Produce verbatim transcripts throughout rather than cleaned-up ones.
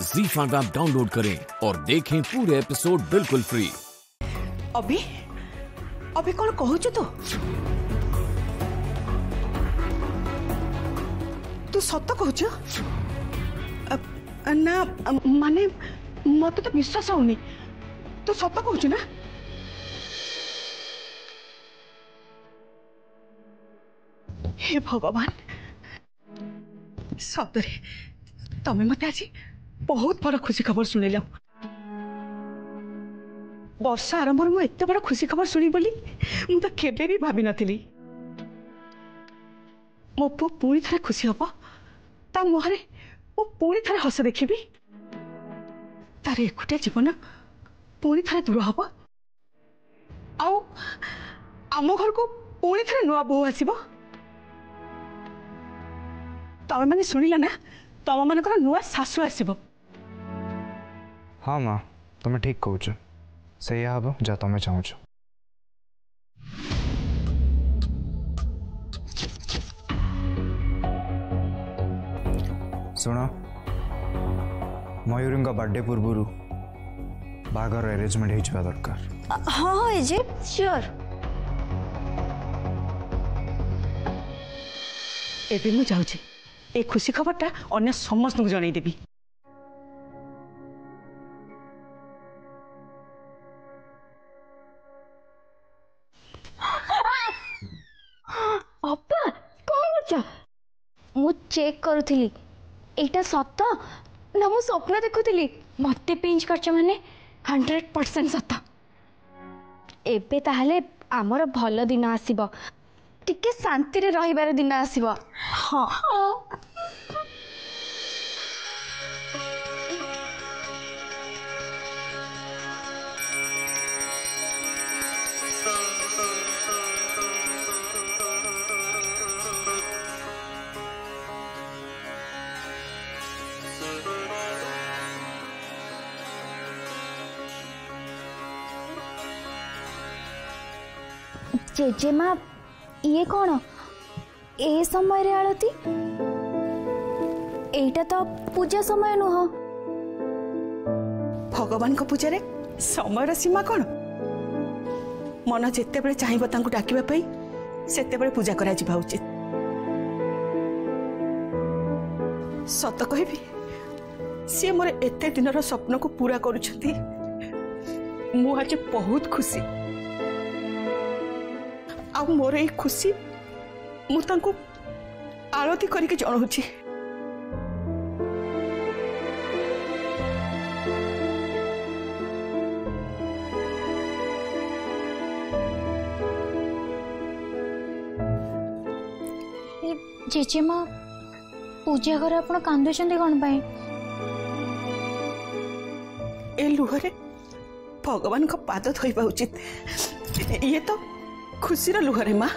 ज़ी five app download करें और देखें पूरे एपिसोड बिल्कुल फ्री। अभी अभी कौन कहूँ तो तू सत कहूच ना माने मत तो विश्वास होनी तू सत कहूच ना हे भगवान सतरे तमें मत आज बहुत बड़ खुशी खबर शुणिल वर्षा आरंभ मुझे एत बड़ खुशी खबर शुणी बोली मु तो केबे भी भाभी नथिली मो पु पूरी थरे खुशी हब ता मुहरे मु पूरी थरे हस देखी तार एकुटिया जीवन पूरी थरे दूर हब आउ आम घर को पूरी थरे नुआ बोह आसीबो तमें मैंने शुणिला ना तम मान नुआ शाशु आसब। हाँ माँ तुम्हें ठीक कहूच से हम जहाँ तुम्हें चाहूँ। शुण मयूरी बर्थडे पूर्व बागर अरेंजमेंट हो दरकार। हाँ हाँ एजे श्योर एबे मु जाऊँ ए खुशी खबरटा अन्य समस्त को जन देवी। अप्पा कौन कर मु चेक करुली एटा सत ना मु स्वप्न देखुली मत पिंच कर माने हंड्रेड परसेंट सत एबे ताहले आमर भल दिन आसीबो टिके शांति रे रहिबार दिन आसीबो। हाँ जेजेमा ये कौन ए समय रे आलती एटा तो पूजा समय नुह भगवान को पूजा रे समय सीमा कौन मन जिते बड़े चाहिए तांको डाकिबा पई सेते बड़े पूजा करा जिबा उचित। सत कहबी सी मोर एते दिनर स्वप्न को पूरा करूछंती मु आज बहुत खुशी आ मोर ये खुशी मु तांको आरती करके जनाऊँगी। जेजेमा पूजा घर आप कांदुचंदी कौन पाए ए लुहरे भगवान का पाद धोइबा उचित ये तो खुशीर लुहरे माँ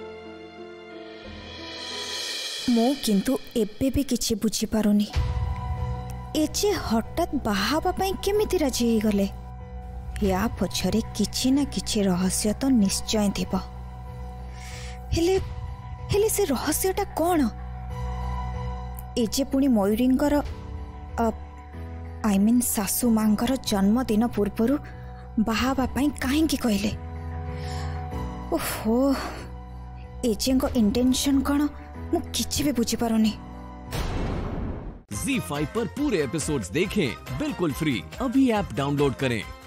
मो किंतु एबे भी किछि बुझी पारुनी एजे हठात बाहाबा पई केमिति राजी हे गले या पछरे किछि ना किछि रहस्य तो निश्चय थिबो हेले हेले से रहस्यटा कोन एजे पुनी मयूरींकर आई मीन सासू मांकर जन्मदिन पूर्वरु बाहाबा पई काहे की कहले ओहो एजे को इंटेंशन कोन मु किछि भी बुझी पारुनी। ज़ी फाइव पर पूरे एपिसोड्स देखें बिल्कुल फ्री। अभी ऐप डाउनलोड करें।